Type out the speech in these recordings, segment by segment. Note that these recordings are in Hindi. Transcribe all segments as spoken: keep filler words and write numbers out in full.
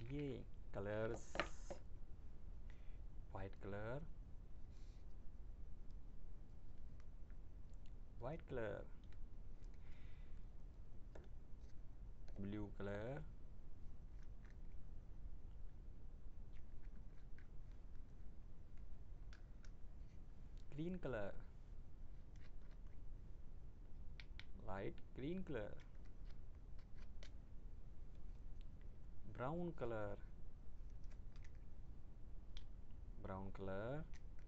ये colours, white colour, white colour, blue colour, green colour, light green colour, brown colour, brown colour,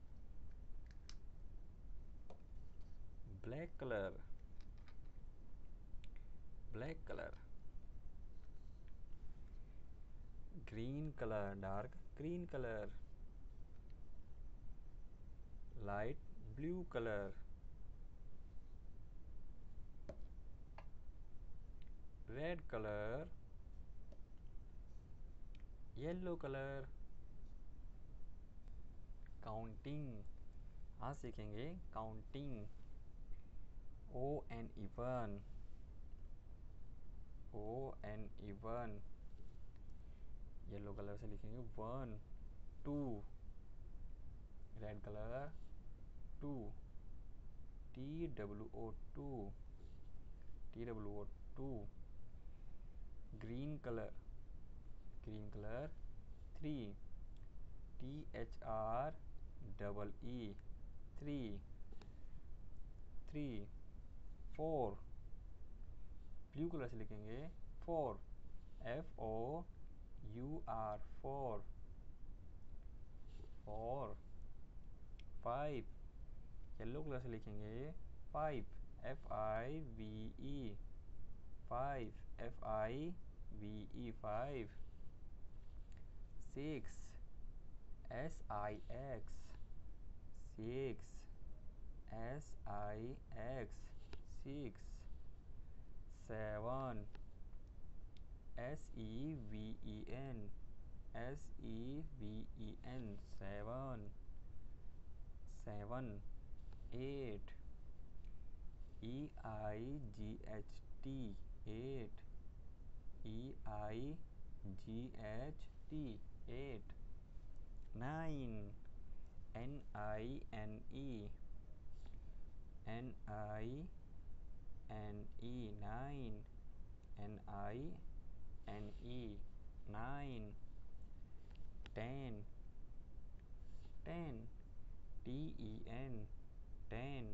black colour, black colour, green colour, dark green colour, light blue colour, red colour, yellow colour. Counting, आज सीखेंगे counting. O N even, O N even. Yellow colour से लिखेंगे one, two, red colour two, T W O two, T W O two. Green colour, green colour three, T H R double ई, three, three. Four, blue colour से लिखेंगे four, F O U R, four, four. Five, yellow colour से लिखेंगे five, F I V E, five, F I V E, five. Six, S I X, six, S I X, six. Seven, S E V E N, S E V E N, seven, seven. Eight, E I G H T, eight, E I G H T, eight. Nine, N I N E, N I N E, nine, N I N E, nine. Ten, ten, T E N, ten,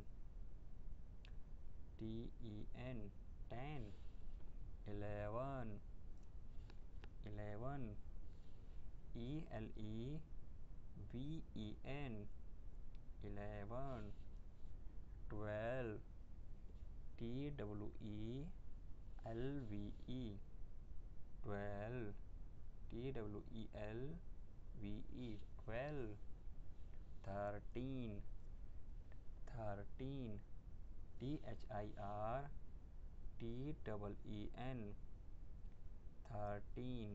T E N, ten. Eleven, eleven, E L E V E N, eleven. Twelve, T W E L V E, twelve, T W E L V E, twelve. Thirteen, thirteen, T H I R T double E N, thirteen,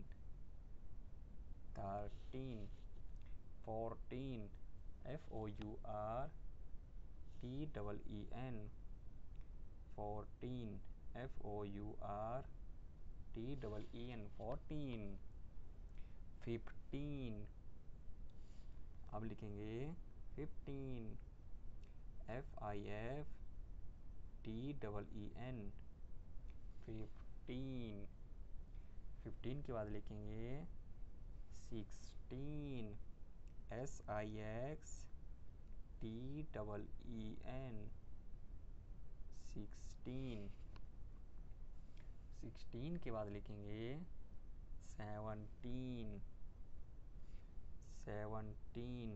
thirteen. Fourteen, F O U R T double E N, fourteen, F O U R T double E N, fourteen. Fifteen, अब लिखेंगे fifteen, F I F T double E N, fifteen. Fifteen के बाद लिखेंगे sixteen, S I X T double E N, sixteen. Sixteen के बाद लिखेंगे सेवनटीन, सेवनटीन,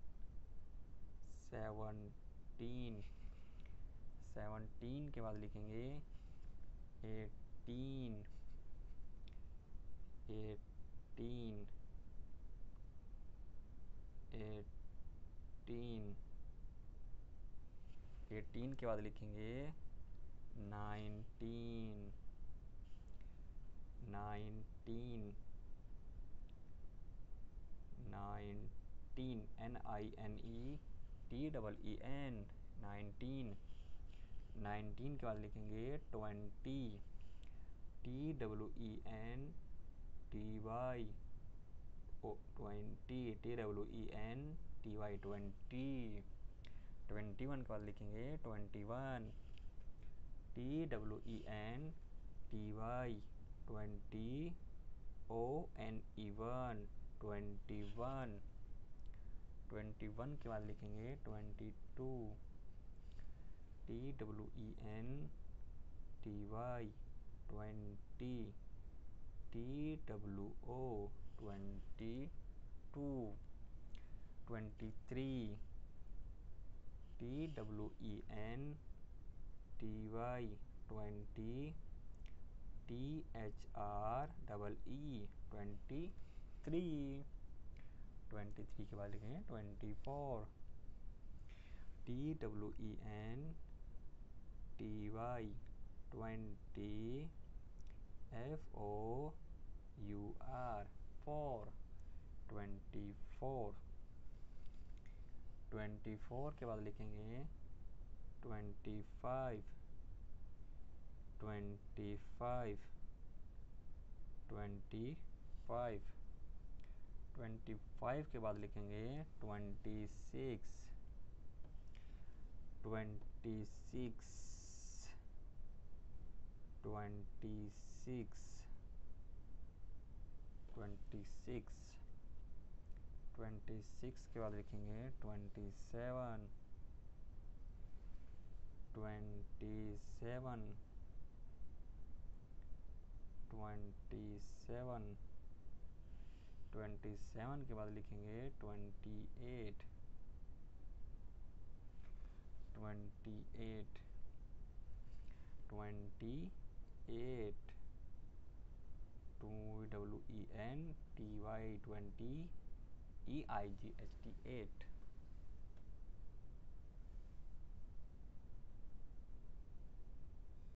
सेवनटीन। सेवनटीन के बाद लिखेंगे एटीन, एटीन, एटीन। एटीन के बाद लिखेंगे nineteen, nineteen, nineteen, N I N E T double E N, nineteen. Nineteen के बाद लिखेंगे twenty, T W E N T Y, oh twenty, T W E N T Y twenty. Twenty one के बाद लिखेंगे twenty one, T W E N T Y twenty O N E one, twenty one. Twenty one के बाद लिखेंगे twenty two, T W E N T Y twenty, T W O twenty two. Twenty three, T W E N T Y twenty, T H R double E twenty three. Twenty three के बाद लिखेंगे twenty four, T W E N T Y twenty, F O U R four, twenty four. Twenty four के बाद लिखेंगे twenty five, twenty five, twenty five. Twenty five के बाद लिखेंगे twenty six, twenty six, twenty six, twenty six. Twenty six के बाद लिखेंगे twenty seven, twenty seven, twenty seven. Twenty seven के बाद लिखेंगे twenty eight, twenty eight, twenty eight, T W E N T Y twenty E I G H T eight.